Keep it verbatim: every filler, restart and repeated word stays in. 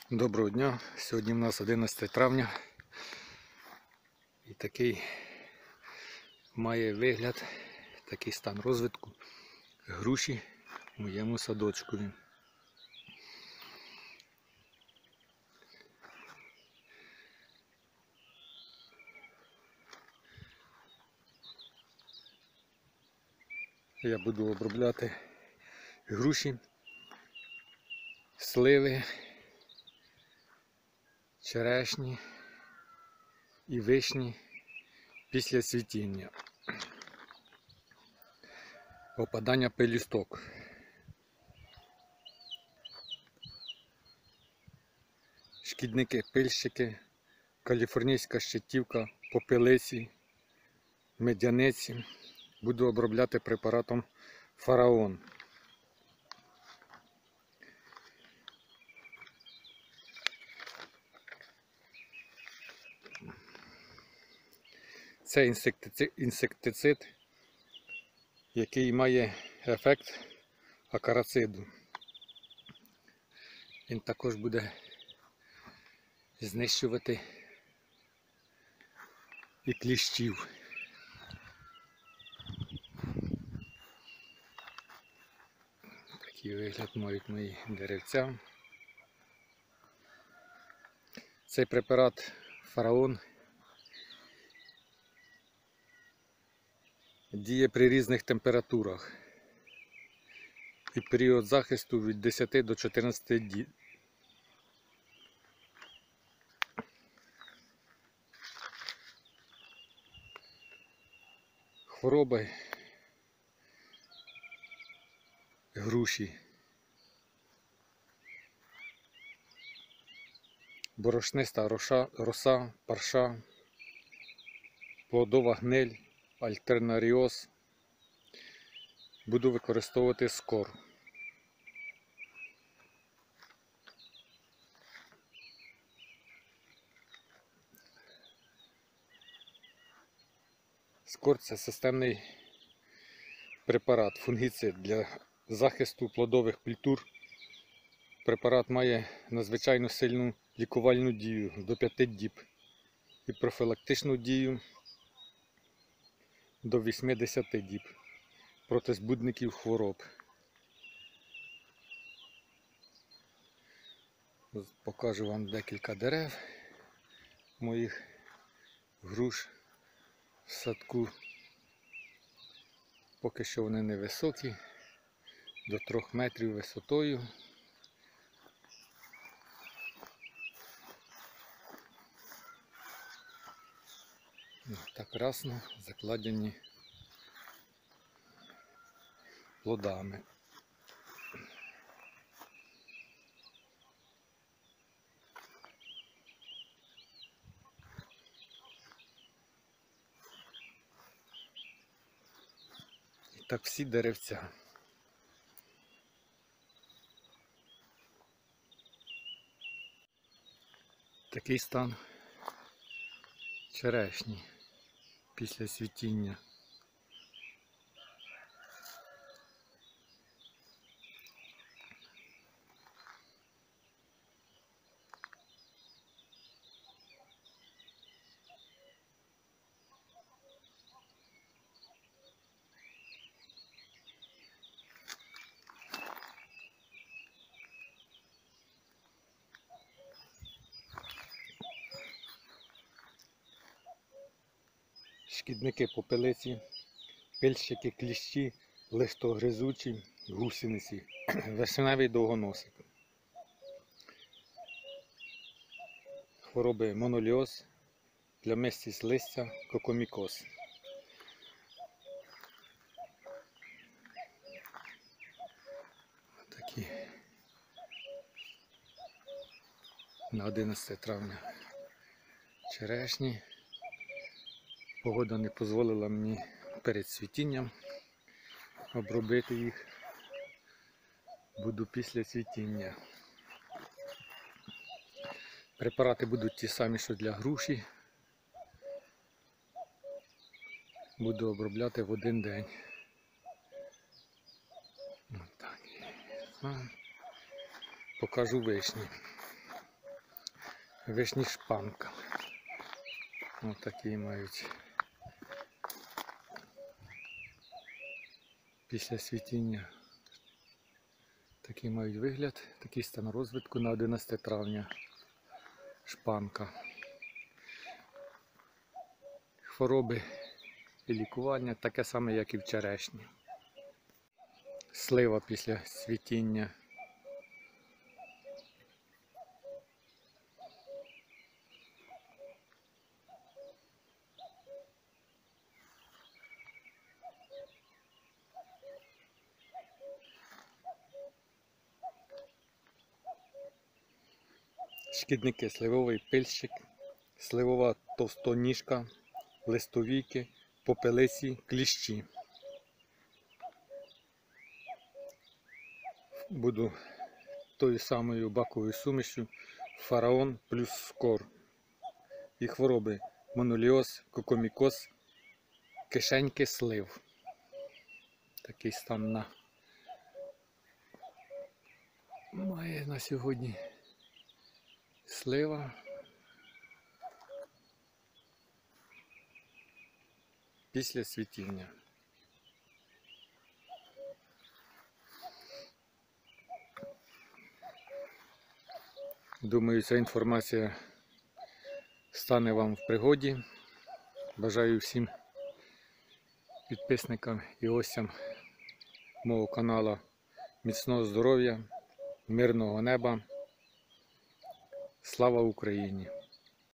Доброго дня! Сьогодні в нас одинадцяте травня і такий має вигляд, такий стан розвитку груші в моєму садочку. Я буду обробляти груші, сливи, черешні і вишні після цвітіння. Опадання пелюсток. Шкідники, пильщики, каліфорнійська щитівка, попелиці, медяниці. Буду обробляти препаратом Фараон. Це інсектицид, інсектицид, який має ефект акарациду. Він також буде знищувати і кліщів. Такий вигляд мають мої деревця. Цей препарат Фараон діє при різних температурах і період захисту від десяти до чотирнадцяти діб. Хвороби груші, борошниста роса, роса, парша, плодова гниль, альтернаріоз. Буду використовувати скор. Скор – це системний препарат, фунгіцид для захисту плодових культур. Препарат має надзвичайно сильну лікувальну дію до п'яти діб і профілактичну дію до вісімдесяти діб проти збудників хвороб. Покажу вам декілька дерев моїх груш в садку. Поки що вони невисокі, до трьох метрів висотою. Так красно закладені плодами. І так всі деревця. Такий стан черешні після цвітіння. Шкідники попелиці, пильщики, кліщі, листогризучі, гусениці, вишневий довгоносик. Хвороби моноліоз, плямистість листя, кокомікоз. Такі на одинадцяте травня черешні. Погода не дозволила мені перед цвітінням обробити їх. Буду після цвітіння. Препарати будуть ті самі, що для груші. Буду обробляти в один день. Ось так. Покажу вишні. Вишні шпанка. Ось такі мають після світіння. Такий мають вигляд, такий стан розвитку на одинадцяте травня. Шпанка. Хвороби і лікування таке саме, як і в черешні. Слива після світіння. Шкідники: сливовий пильщик, сливова товстоніжка, листовійки, попелиці, кліщі. Буду тою самою баковою сумішю фараон плюс скор. І хвороби: моноліоз, кокомікоз, кишеньки слив. Такий стан на має на сьогодні слива після світіння. Думаю, ця інформація стане вам в пригоді. Бажаю всім підписникам і гостям мого каналу міцного здоров'я, мирного неба. Слава Україні!